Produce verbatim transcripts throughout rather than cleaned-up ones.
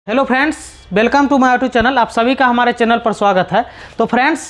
Hello friends, welcome to my YouTube channel. आप सभी का हमारे चैनल पर स्वागत है। तो फ्रेंड्स,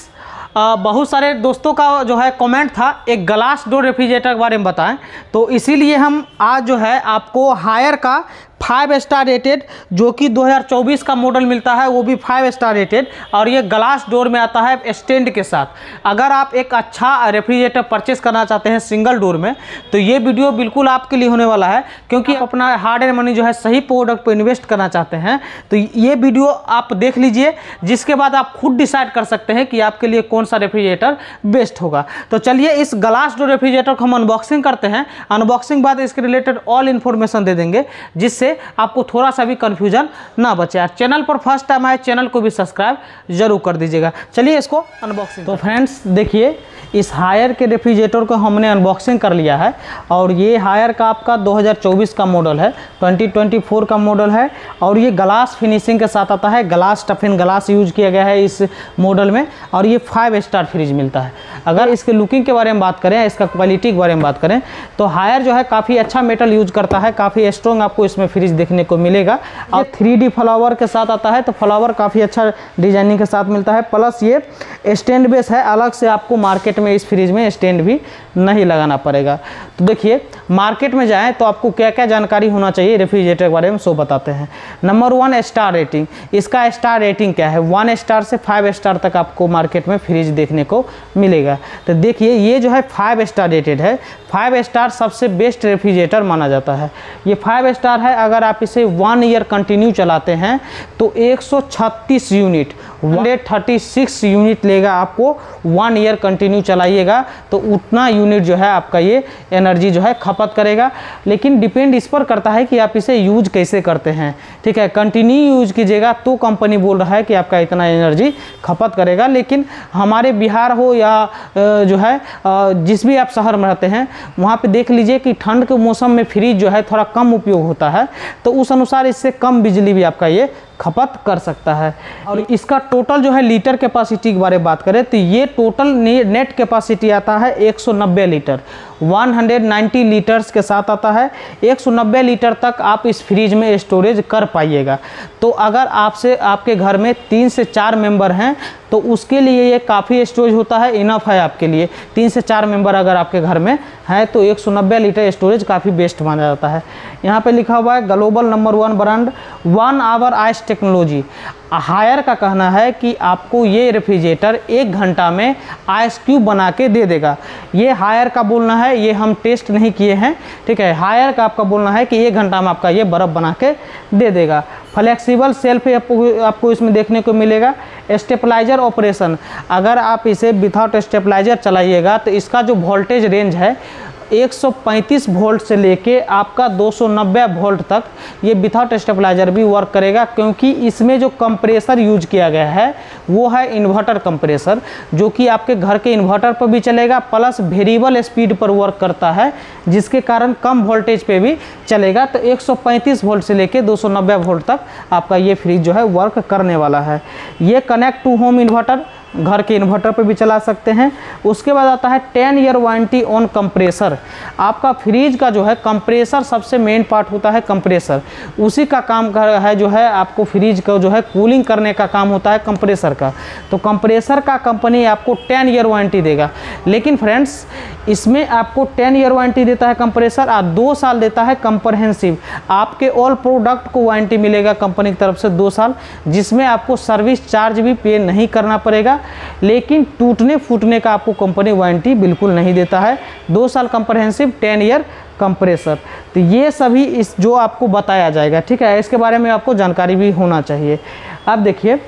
बहुत सारे दोस्तों का जो है कमेंट था एक ग्लास डोर रेफ्रिजरेटर के बारे में बताएं, तो इसीलिए हम आज जो है आपको हायर का फाइव स्टार रेटेड जो कि दो हज़ार चौबीस का मॉडल मिलता है, वो भी फाइव स्टार रेटेड, और ये ग्लास डोर में आता है स्टैंड के साथ। अगर आप एक अच्छा रेफ्रिजरेटर परचेस करना चाहते हैं सिंगल डोर में, तो ये वीडियो बिल्कुल आपके लिए होने वाला है, क्योंकि आप अपना हार्ड एंड मनी जो है सही प्रोडक्ट पर इन्वेस्ट करना चाहते हैं। तो ये वीडियो आप देख लीजिए, जिसके बाद आप खुद डिसाइड कर सकते हैं कि आपके लिए कौन सा रेफ्रिजरेटर बेस्ट होगा। तो चलिए इस ग्लास डोर रेफ्रिजरेटर को हम अनबॉक्सिंग करते हैं। अनबॉक्सिंग बाद इसके रिलेटेड ऑल इन्फॉर्मेशन दे देंगे, जिससे आपको थोड़ा सा भी कंफ्यूजन ना बचे। चैनल पर फर्स्ट टाइम आए, चैनल को भी सब्सक्राइब जरूर कर दीजिएगा। चलिए इसको अनबॉक्सिंग। तो फ्रेंड्स देखिए, इस हायर के रेफ्रिजरेटर को हमने अनबॉक्सिंग कर लिया है, और ये हायर का आपका दो हज़ार चौबीस का मॉडल है, ट्वेंटी ट्वेंटी फोर का मॉडल है, और ये ग्लास फिनिशिंग के साथ आता है। ग्लास टफिन ग्लास यूज किया गया है इस मॉडल में, और ये फाइव स्टार फ्रिज मिलता है। अगर इसके लुकिंग के बारे में बात करें, इसका क्वालिटी के बारे में बात करें, तो हायर जो है काफ़ी अच्छा मेटल यूज करता है, काफ़ी स्ट्रॉन्ग आपको इसमें फ्रिज देखने को मिलेगा। और थ्री डी फ्लावर के साथ आता है, तो फ्लावर काफ़ी अच्छा डिजाइनिंग के साथ मिलता है। प्लस ये स्टैंड बेस है, अलग से आपको मार्केट में इस फ्रिज में स्टैंड भी नहीं लगाना पड़ेगा। तो देखिए, मार्केट में जाएं तो आपको क्या क्या जानकारी होना चाहिए रेफ्रिजरेटर के बारे में, सो बताते हैं। Number one, star rating. इसका स्टार रेटिंग क्या है? वन स्टार से फाइव स्टार तक आपको मार्केट में फ्रिज देखने को मिलेगा। तो देखिए, ये जो है फाइव स्टार रेटेड है। फाइव स्टार सबसे बेस्ट रेफ्रिजरेटर माना जाता है। ये फाइव स्टार है। अगर आप इसे वन ईयर कंटिन्यू चलाते हैं तो एक सौ छत्तीस यूनिट एक सौ छत्तीस यूनिट लेगा आपको। वन ईयर कंटिन्यू चलाइएगा तो उतना यूनिट जो है आपका ये एनर्जी जो है खपत करेगा। लेकिन डिपेंड इस पर करता है कि आप इसे यूज कैसे करते हैं। ठीक है, कंटिन्यू यूज कीजिएगा तो कंपनी बोल रहा है कि आपका इतना एनर्जी खपत करेगा। लेकिन हमारे बिहार हो या जो है जिस भी आप शहर में रहते हैं, वहाँ पे देख लीजिए कि ठंड के मौसम में फ्रिज जो है थोड़ा कम उपयोग होता है, तो उस अनुसार इससे कम बिजली भी आपका ये खपत कर सकता है। और इसका टोटल जो है लीटर कैपेसिटी के बारे में बात करें, तो ये टोटल नेट कैपेसिटी आता है एक सौ नब्बे लीटर, एक सौ नब्बे लीटर्स के साथ आता है। एक सौ नब्बे लीटर तक आप इस फ्रिज में स्टोरेज कर पाइएगा। तो अगर आपसे आपके घर में तीन से चार मेंबर हैं तो उसके लिए ये काफ़ी स्टोरेज होता है, इनफ है आपके लिए। तीन से चार मेंबर अगर आपके घर में है तो एक सौ नब्बे लीटर स्टोरेज काफ़ी बेस्ट माना जाता है। यहाँ पे लिखा हुआ है global number one brand one hour ice technology. Haier का कहना है कि आपको ये रेफ्रिजरेटर एक घंटा में आइस क्यूब बना के दे देगा। ये हायर का बोलना है, ये हम टेस्ट नहीं किए हैं। ठीक है, हायर का आपका बोलना है कि एक घंटा में आपका ये बर्फ़ बना के दे देगा। फ्लेक्सिबल सेल्फ आपको आपको इसमें देखने को मिलेगा। स्टेबलाइजर ऑपरेशन, अगर आप इसे विदाउट स्टेबलाइजर चलाइएगा तो इसका जो वोल्टेज रेंज है एक सौ पैंतीस वोल्ट से लेके आपका दो सौ नब्बे वोल्ट तक ये विदाउट स्टेबलाइजर भी वर्क करेगा, क्योंकि इसमें जो कंप्रेसर यूज किया गया है वो है इन्वर्टर कंप्रेसर, जो कि आपके घर के इन्वर्टर पर भी चलेगा, प्लस वेरिएबल स्पीड पर वर्क करता है, जिसके कारण कम वोल्टेज पे भी चलेगा। तो एक सौ पैंतीस वोल्ट से लेके दो सौ नब्बे वोल्ट तक आपका ये फ्रिज जो है वर्क करने वाला है। ये कनेक्ट टू होम इन्वर्टर, घर के इन्वर्टर पर भी चला सकते हैं। उसके बाद आता है ten year warranty on compressor. आपका फ्रिज का जो है कंप्रेसर सबसे मेन पार्ट होता है, कंप्रेसर उसी का काम कर है जो है आपको फ्रिज को जो है कूलिंग करने का काम होता है कंप्रेसर का। तो कंप्रेसर का कंपनी आपको टेन ईयर वारंटी देगा। लेकिन फ्रेंड्स, इसमें आपको टेन ईयर वारंटी देता है कंप्रेसर, और दो साल देता है कंप्रहेंसिव। आपके ऑल प्रोडक्ट को वारंटी मिलेगा कंपनी की तरफ से दो साल, जिसमें आपको सर्विस चार्ज भी पे नहीं करना पड़ेगा। लेकिन टूटने फूटने का आपको कंपनी वारंटी बिल्कुल नहीं देता है। दो साल कंप्रहेंसिव, टेन ईयर कंप्रेसर। तो ये सभी इस जो आपको बताया जाएगा। ठीक है, इसके बारे में आपको जानकारी भी होना चाहिए। अब देखिए,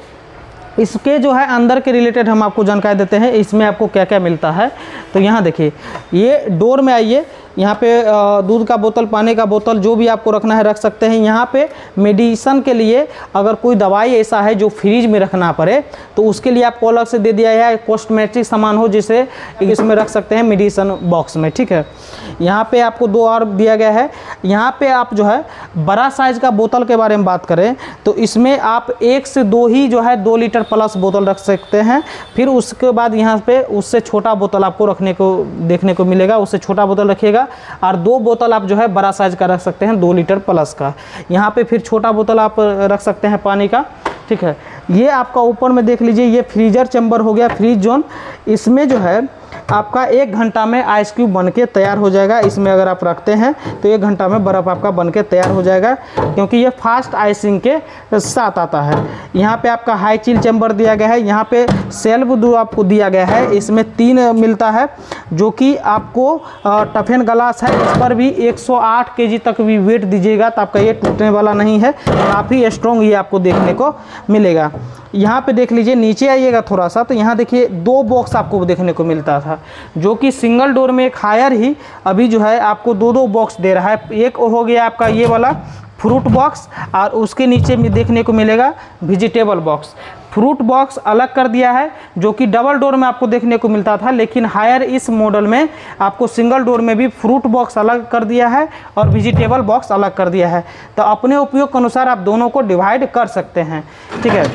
इसके जो है अंदर के रिलेटेड हम आपको जानकारी देते हैं, इसमें आपको क्या क्या मिलता है। तो यहाँ देखिए, ये डोर में आइए, यहाँ पे दूध का बोतल, पानी का बोतल, जो भी आपको रखना है रख सकते हैं। यहाँ पे मेडिसिन के लिए अगर कोई दवाई ऐसा है जो फ्रिज में रखना पड़े तो उसके लिए आपको अलग से दे दिया है। कॉस्मेटिक सामान हो जिसे इसमें रख सकते हैं मेडिसिन बॉक्स में। ठीक है, यहाँ पे आपको दो और दिया गया है। यहाँ पे आप जो है बड़ा साइज का बोतल के बारे में बात करें तो इसमें आप एक से दो ही जो है दो लीटर प्लस बोतल रख सकते हैं। फिर उसके बाद यहाँ पे उससे छोटा बोतल आपको रखने को देखने को मिलेगा, उससे छोटा बोतल रखिएगा। लीजिएगा। और दो बोतल आप जो है बड़ा साइज का रख सकते हैं, दो लीटर प्लस का। यहाँ पे फिर छोटा बोतल आप रख सकते हैं पानी का, ठीक है। ये आपका ऊपर में देख लीजिए, ये फ्रीजर चैम्बर हो गया, फ्रीज जोन। इसमें जो है आपका एक घंटा में आइस क्यूब बन के तैयार हो जाएगा। इसमें अगर आप रखते हैं तो एक घंटा में बर्फ़ आपका बन के तैयार हो जाएगा, क्योंकि ये फास्ट आइसिंग के साथ आता है। यहाँ पे आपका हाई चिल चैम्बर दिया गया है। यहाँ पे सेल्फ दो आपको दिया गया है, इसमें तीन मिलता है, जो कि आपको टफेन ग्लास है। इस पर भी एक सौ आठ केजी तक भी वेट दीजिएगा तो आपका ये टूटने वाला नहीं है, काफ़ी स्ट्रॉन्ग ये आपको देखने को मिलेगा। यहाँ पे देख लीजिए, नीचे आइएगा थोड़ा सा तो यहाँ देखिए दो बॉक्स आपको देखने को मिलता था, जो कि सिंगल डोर में एक हायर ही अभी जो है आपको दो दो बॉक्स दे रहा है। एक हो गया आपका ये वाला फ्रूट बॉक्स, और उसके नीचे में देखने को मिलेगा वेजिटेबल बॉक्स। फ्रूट बॉक्स अलग कर दिया है, जो कि डबल डोर में आपको देखने को मिलता था, लेकिन हायर इस मॉडल में आपको सिंगल डोर में भी फ्रूट बॉक्स अलग कर दिया है और वेजिटेबल बॉक्स अलग कर दिया है। तो अपने उपयोग के अनुसार आप दोनों को डिवाइड कर सकते हैं, ठीक है।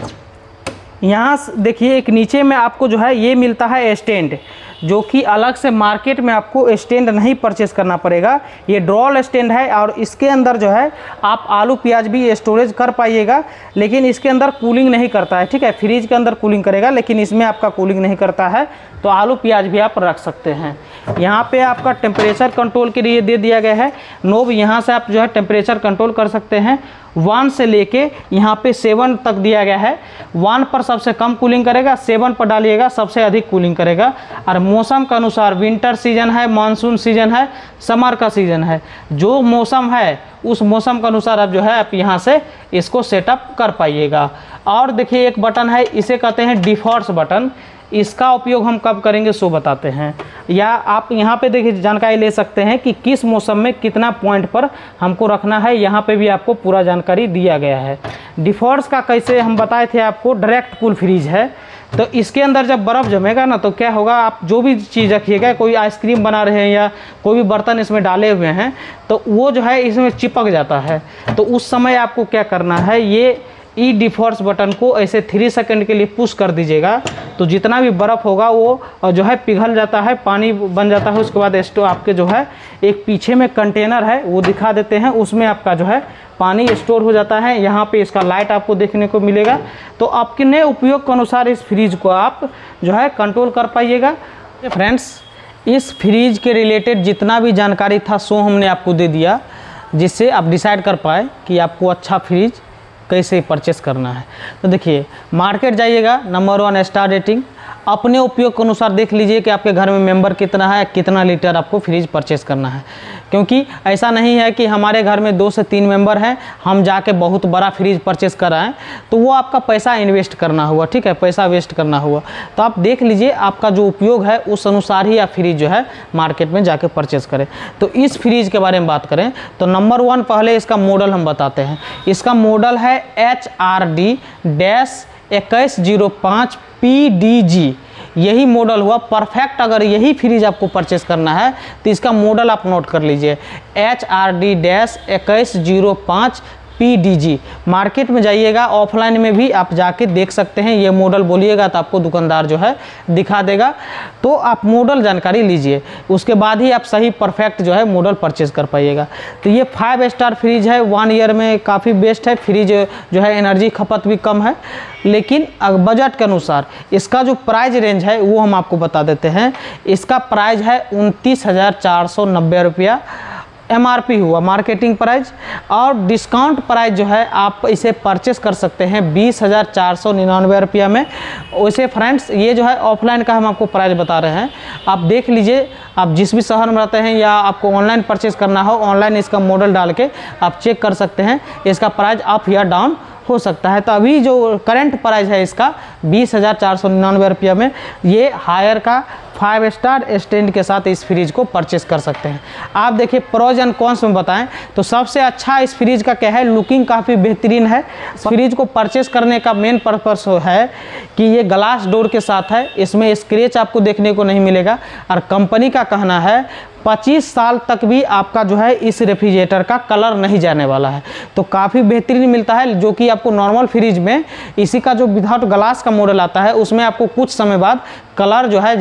यहाँ देखिए एक नीचे में आपको जो है ये मिलता है स्टैंड, जो कि अलग से मार्केट में आपको स्टैंड नहीं परचेस करना पड़ेगा। ये ड्रॉल स्टैंड है और इसके अंदर जो है आप आलू प्याज भी स्टोरेज कर पाइएगा, लेकिन इसके अंदर कूलिंग नहीं करता है, ठीक है। फ्रिज के अंदर कूलिंग करेगा, लेकिन इसमें आपका कूलिंग नहीं करता है, तो आलू प्याज भी आप रख सकते हैं। यहाँ पे आपका टेम्परेचर कंट्रोल के लिए दे दिया गया है नोब, यहाँ से आप जो है टेम्परेचर कंट्रोल कर सकते हैं। वन से लेके यहाँ पे सेवन तक दिया गया है। वन पर सबसे कम कूलिंग करेगा, सेवन पर डालिएगा सबसे अधिक कूलिंग करेगा। और मौसम के अनुसार विंटर सीजन है, मानसून सीजन है, समर का सीजन है, जो मौसम है उस मौसम के अनुसार आप जो है आप यहाँ से इसको सेटअप कर पाइएगा। और देखिए एक बटन है, इसे कहते हैं डिफॉल्ट बटन। इसका उपयोग हम कब करेंगे सो बताते हैं, या आप यहाँ पे देखिए जानकारी ले सकते हैं कि किस मौसम में कितना पॉइंट पर हमको रखना है। यहाँ पे भी आपको पूरा जानकारी दिया गया है। डिफॉल्ट्स का कैसे हम बताए थे आपको, डायरेक्ट कूल फ्रीज है। तो इसके अंदर जब बर्फ़ जमेगा ना तो क्या होगा, आप जो भी चीज़ रखिएगा, कोई आइसक्रीम बना रहे हैं या कोई भी बर्तन इसमें डाले हुए हैं, तो वो जो है इसमें चिपक जाता है। तो उस समय आपको क्या करना है, ये ई डिफॉल्ट बटन को ऐसे थ्री सेकंड के लिए पुश कर दीजिएगा, तो जितना भी बर्फ़ होगा वो जो है पिघल जाता है, पानी बन जाता है। उसके बाद स्टोव आपके जो है एक पीछे में कंटेनर है वो दिखा देते हैं, उसमें आपका जो है पानी स्टोर हो जाता है। यहाँ पे इसका लाइट आपको देखने को मिलेगा। तो अपने उपयोग के अनुसार इस फ्रिज को आप जो है कंट्रोल कर पाइएगा। फ्रेंड्स, इस फ्रिज के रिलेटेड जितना भी जानकारी था सो हमने आपको दे दिया, जिससे आप डिसाइड कर पाए कि आपको अच्छा फ्रिज कैसे परचेस करना है। तो देखिए मार्केट जाइएगा, नंबर वन स्टार रेटिंग, अपने उपयोग के अनुसार देख लीजिए कि आपके घर में मेंबर कितना है, कितना लीटर आपको फ्रिज परचेस करना है। क्योंकि ऐसा नहीं है कि हमारे घर में दो से तीन मेंबर हैं, हम जाके बहुत बड़ा फ्रिज परचेस कराएं, तो वो आपका पैसा इन्वेस्ट करना हुआ, ठीक है, पैसा वेस्ट करना हुआ। तो आप देख लीजिए आपका जो उपयोग है उस अनुसार ही आप फ्रिज जो है मार्केट में जाके परचेस करें। तो इस फ्रिज के बारे में बात करें तो नंबर वन पहले इसका मॉडल हम बताते हैं। इसका मॉडल है एच आर डी डैश इक्कीस जीरो पाँच पी डी जी, यही मॉडल हुआ परफेक्ट। अगर यही फ्रिज आपको परचेस करना है तो इसका मॉडल आप नोट कर लीजिए, एच आर डी डैश इक्कीस जीरो पाँच पी डी जी। मार्केट में जाइएगा, ऑफलाइन में भी आप जाके देख सकते हैं, ये मॉडल बोलिएगा तो आपको दुकानदार जो है दिखा देगा। तो आप मॉडल जानकारी लीजिए, उसके बाद ही आप सही परफेक्ट जो है मॉडल परचेज कर पाइएगा। तो ये फाइव स्टार फ्रिज है, वन ईयर में काफ़ी बेस्ट है फ्रिज, जो है एनर्जी खपत भी कम है। लेकिन बजट के अनुसार इसका जो प्राइस रेंज है वो हम आपको बता देते हैं। इसका प्राइस है उनतीस हज़ार चार सौ नब्बे रुपया एमआरपी हुआ मार्केटिंग प्राइस, और डिस्काउंट प्राइस जो है आप इसे परचेस कर सकते हैं बीस हज़ार चार सौ निन्यानवे रुपया में। वैसे फ्रेंड्स ये जो है ऑफलाइन का हम आपको प्राइस बता रहे हैं, आप देख लीजिए, आप जिस भी शहर में रहते हैं या आपको ऑनलाइन परचेस करना हो, ऑनलाइन इसका मॉडल डाल के आप चेक कर सकते हैं, इसका प्राइस अप या डाउन हो सकता है। तो अभी जो करंट प्राइस है इसका बीस हज़ार चार सौ निन्यानवे रुपया में, ये हायर का फाइव स्टार स्टैंड के साथ इस फ्रिज को परचेस कर सकते हैं। आप देखिए प्रोज एंड कॉन्स में बताएं तो सबसे अच्छा इस फ्रिज का क्या है, लुकिंग काफ़ी बेहतरीन है। फ्रिज को परचेस करने का मेन पर्पस है कि ये ग्लास डोर के साथ है, इसमें स्क्रैच आपको देखने को नहीं मिलेगा, और कंपनी का कहना है पच्चीस साल तक भी आपका जो है इस रेफ्रिजरेटर का कलर नहीं जाने वाला है। तो काफ़ी बेहतरीन मिलता है, जो कि आपको नॉर्मल फ्रिज में इसी का जो विदाउट ग्लास का मॉडल आता है उसमें आपको कुछ समय बाद कलर जो है जाने लगता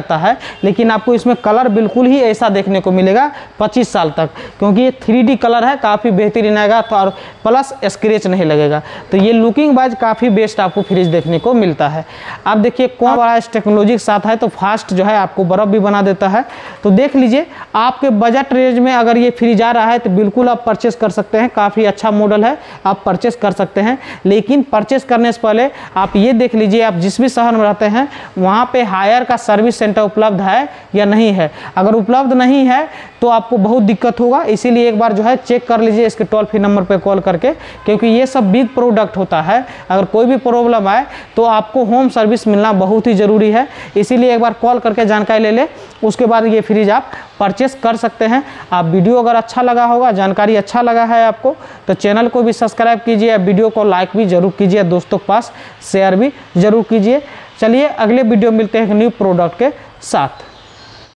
रहता है, लेकिन आपको इसमें कलर बिल्कुल ही ऐसा देखने को मिलेगा पच्चीस साल तक, क्योंकि ये थ्री डी कलर है, काफ़ी बेहतरीन आएगा। तो और प्लस स्क्रैच नहीं लगेगा। तो ये लुकिंग वाइज काफ़ी बेस्ट आपको फ्रिज देखने को मिलता है। आप देखिए कौन बड़ा इस टेक्नोलॉजी के साथ है, तो फास्ट जो है आपको बर्फ़ भी बना देता है। तो देख लीजिए आपके बजट रेंज में अगर ये फ्रिज आ रहा है तो बिल्कुल आप परचेस कर सकते हैं। काफ़ी अच्छा मॉडल है, आप परचेस कर सकते हैं। लेकिन परचेस करने से पहले आप ये देख लीजिए आप जिस भी शहर में रहते हैं वहाँ पे हायर का सर्विस सेंटर उपलब्ध है या नहीं है। अगर उपलब्ध नहीं है तो आपको बहुत दिक्कत होगा, इसीलिए एक बार जो है चेक कर लीजिए इसके टोल फ्री नंबर पे कॉल करके, क्योंकि ये सब बिग प्रोडक्ट होता है। अगर कोई भी प्रॉब्लम आए तो आपको होम सर्विस मिलना बहुत ही ज़रूरी है, इसीलिए एक बार कॉल करके जानकारी ले ले, उसके बाद ये फ्रिज आप परचेस कर सकते हैं। आप वीडियो अगर अच्छा लगा होगा, जानकारी अच्छा लगा है आपको, तो चैनल को भी सब्सक्राइब कीजिए, वीडियो को लाइक भी जरूर कीजिए, दोस्तों के पास शेयर भी जरूर कीजिए। चलिए अगले वीडियो मिलते हैं एक न्यू प्रोडक्ट के साथ।